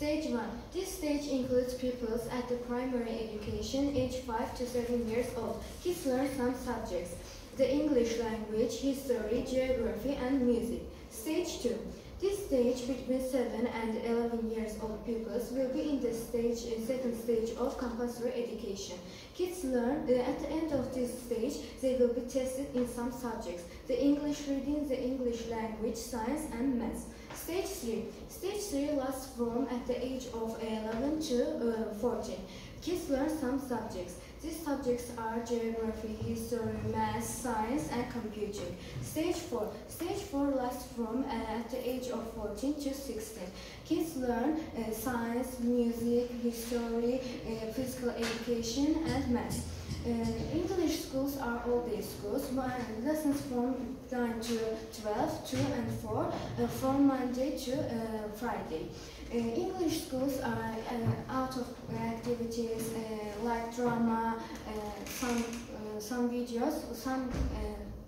Stage 1. This stage includes pupils at the primary education, age 5 to 7 years old. Kids learn some subjects: the English language, history, geography, and music. Stage 2. This stage, between 7 and 11 years old pupils, will be in the second stage of compulsory education. Kids learn, at the end of this stage, they will be tested in some subjects: the English reading, the English language, science, and math. Stage 3. Stage 3 lasts from at the age of 11 to 14. Kids learn some subjects. These subjects are geography, history, math, science, and computing. Stage 4. Stage 4 lasts from at the age of 14 to 16. Kids learn science, music, history, physical education, and math. English schools are all-day schools. Lessons from 9 to 12, 2 and 4, from Monday to Friday. English schools are out of activities like drama, some videos, some